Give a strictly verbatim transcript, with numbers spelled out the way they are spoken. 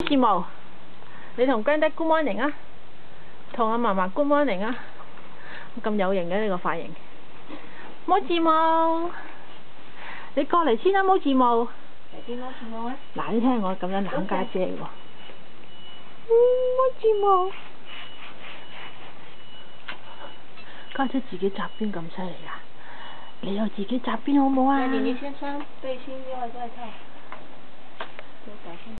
字毛，你同姜爹 good morning 啊，同阿嫲嫲 good morning 啊，咁有型嘅呢個髮型。毛字毛，你過嚟先啦，毛字毛。嚟啲毛字毛啊！嗱，你聽我咁樣攬家姐喎。嗯，毛字毛。家姐自己紮辮咁犀利啊！你又自己紮辮好冇啊？ 那你你先穿背心，一會兒再套。